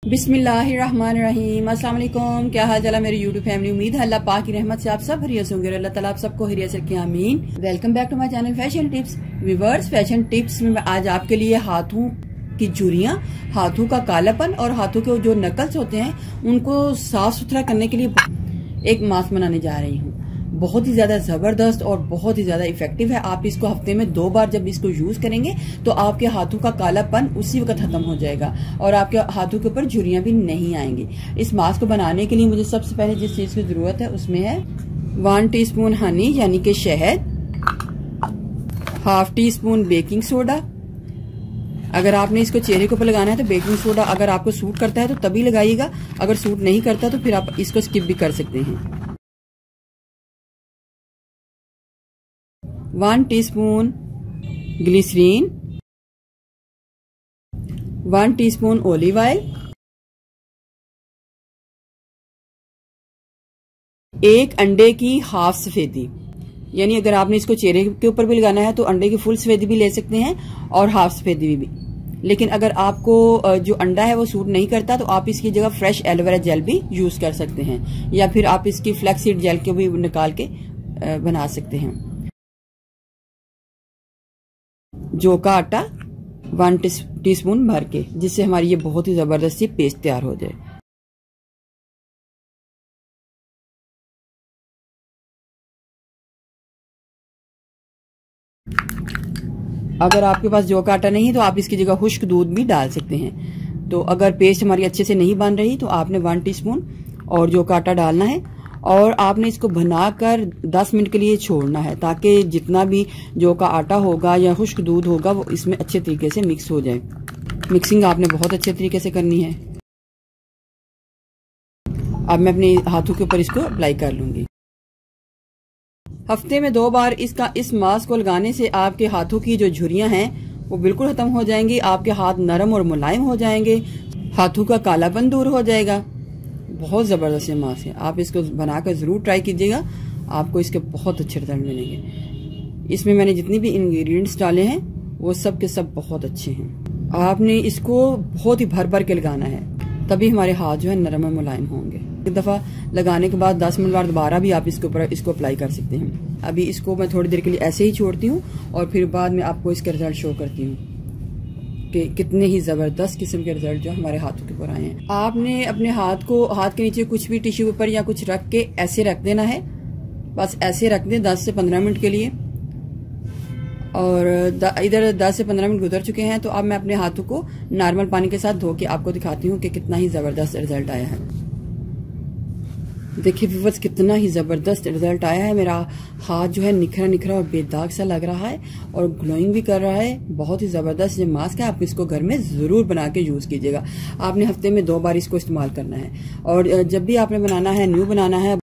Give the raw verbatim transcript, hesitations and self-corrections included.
बिस्मिल्लाहिर्रहमानिर्रहीम। अस्सलाम वालेकुम। क्या हाल चाल है मेरी यूट्यूब फैमिली। उम्मीद है अल्लाह पाक की रहमत से आप सब खैरियत होंगे। अल्लाह ताला आप सबको खैरियत से रखे, आमीन। Welcome back to my channel fashion tips. Viewers, fashion tips में मैं आज आपके लिए हाथों की झुर्रियां, हाथों का कालापन और हाथों के जो नकल्स होते हैं उनको साफ सुथरा करने के लिए एक मास्क बनाने जा रही हूँ। बहुत ही ज्यादा जबरदस्त और बहुत ही ज्यादा इफेक्टिव है। आप इसको हफ्ते में दो बार जब इसको यूज करेंगे तो आपके हाथों का कालापन उसी वक्त खत्म हो जाएगा और आपके हाथों के ऊपर झुर्रियां भी नहीं आएंगी। इस मास्क को बनाने के लिए मुझे सबसे पहले जिस चीज की जरूरत है उसमें है वन टीस्पून हनी यानी कि शहद, half teaspoon baking soda. अगर आपने इसको चेहरे के ऊपर लगाना है तो बेकिंग सोडा अगर आपको सूट करता है तो तभी लगाइएगा, अगर सूट नहीं करता तो फिर आप इसको स्किप भी कर सकते हैं। One teaspoon glycerine, one teaspoon olive oil, एक अंडे की हाफ सफेदी, यानी अगर आपने इसको चेहरे के ऊपर भी लगाना है तो अंडे की फुल सफेदी भी ले सकते हैं और हाफ सफेदी भी। लेकिन अगर आपको जो अंडा है वो सूट नहीं करता तो आप इसकी जगह फ्रेश एलोवेरा जेल भी यूज कर सकते हैं या फिर आप इसकी फ्लैक्सीड जेल को भी निकाल के बना सकते हैं। जौ का आटा वन टीस्पून भर के, जिससे हमारी ये बहुत ही जबरदस्त पेस्ट तैयार हो जाए। अगर आपके पास जौ का आटा नहीं है तो आप इसकी जगह खुश्क दूध भी डाल सकते हैं। तो अगर पेस्ट हमारी अच्छे से नहीं बन रही तो आपने वन टीस्पून और जौ का आटा डालना है और आपने इसको बनाकर दस मिनट के लिए छोड़ना है ताकि जितना भी जौ का आटा होगा या खुश्क दूध होगा वो इसमें अच्छे तरीके से मिक्स हो जाए। मिक्सिंग आपने बहुत अच्छे तरीके से करनी है। अब मैं अपने हाथों के ऊपर इसको अप्लाई कर लूंगी। हफ्ते में दो बार इसका इस मास्क को लगाने से आपके हाथों की जो झुर्रियां हैं वो बिल्कुल खत्म हो जाएंगी। आपके हाथ नरम और मुलायम हो जाएंगे, हाथों का कालापन दूर हो जाएगा। बहुत जबरदस्त मास्क है, आप इसको बनाकर जरूर ट्राई कीजिएगा, आपको इसके बहुत अच्छे रिजल्ट मिलेंगे। इसमें मैंने जितनी भी इंग्रेडिएंट्स डाले हैं वो सब के सब बहुत अच्छे हैं। आपने इसको बहुत ही भर भर के लगाना है तभी हमारे हाथ जो है नरम और मुलायम होंगे। एक दफा लगाने के बाद दस मिनट बाद दोबारा भी आप इसके ऊपर इसको अप्लाई कर सकते हैं। अभी इसको मैं थोड़ी देर के लिए ऐसे ही छोड़ती हूँ और फिर बाद में आपको इसके रिजल्ट शो करती हूँ कि कितने ही जबरदस्त किस्म के रिजल्ट जो हमारे हाथों के ऊपर आए हैं। आपने अपने हाथ को हाथ के नीचे कुछ भी टिश्यू पेपर या कुछ रख के ऐसे रख देना है, बस ऐसे रख दें दस से पंद्रह मिनट के लिए। और इधर दस से पंद्रह मिनट गुजर चुके हैं तो अब मैं अपने हाथों को नॉर्मल पानी के साथ धो के आपको दिखाती हूँ कि कितना ही जबरदस्त रिजल्ट आया है। देखिए व्यूअर्स, कितना ही जबरदस्त रिजल्ट आया है। मेरा हाथ जो है निखरा निखरा और बेदाग सा लग रहा है और ग्लोइंग भी कर रहा है। बहुत ही जबरदस्त ये मास्क है, आप इसको घर में जरूर बना के यूज कीजिएगा। आपने हफ्ते में दो बार इसको इस्तेमाल करना है और जब भी आपने बनाना है, न्यू बनाना है